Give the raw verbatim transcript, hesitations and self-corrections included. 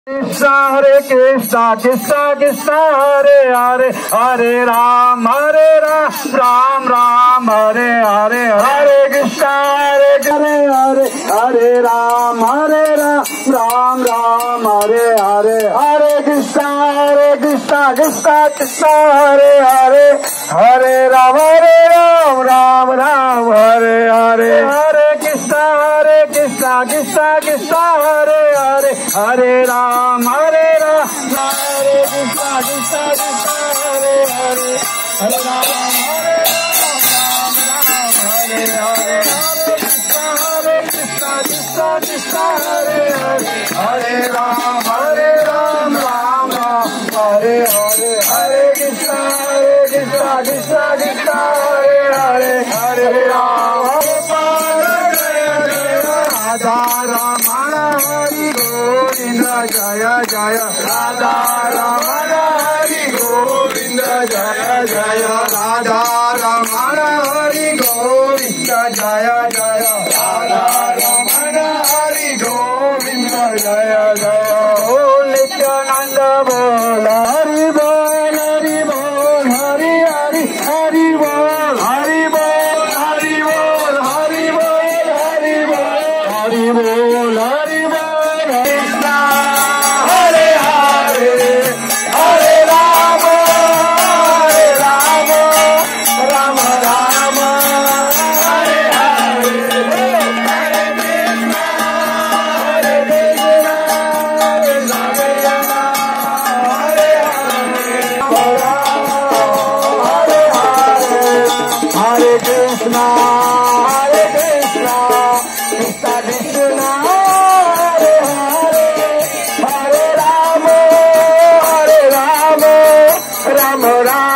कृष्णा हरे कृष्णा कृष्णा कृष्णा हरे हरे हरे राम हरे राम राम राम हरे हरे हरे कृष्णा हरे हरे हरे हरे राम हरे राम राम राम हरे हरे हरे कृष्णा हरे कृष्णा कृष्णा कृष्णा हरे हरे हरे राम हरे राम राम राम हरे हरे हरे कृष्णा हरे कृष्णा कृष्णा कृष्णा हरे हरे हरे राम हरे राम हरे कृष्णा कृष्णा कृष्णा हरे हरे हरे राम हरे राम राम राम हरे हरे हरे कृष्णा हरे कृष्णा कृष्णा कृष्णा हरे हरे हरे राम हरे राम राम राम हरे हरे हरे कृष्णा हरे कृष्णा कृष्णा कृष्णा हरे हरे हरे राम राधा रमण हरि गोविंद जय जय राधा रमण हरि गोविंद जय जय राधा रमण हरि गोविंद जय जय राधा रमण हरि गोविंद जय जय बोल नित्यानंद बोल हरि बोल हरि बोल हरि हरि हरि बोल हरि बोल हरि बोल हरि बोल हरि बोल हरि बोल हरि बोल कृष्णा हरे हरे हरे राम हरे राम राम राम हरे हरे हरे कृष्णा हरे कृष्णा हरे हरे हरे कृष्णा हरे कृष्णा कृष्णा कृष्णा हरे हरे हरे राम हरे राम राम राम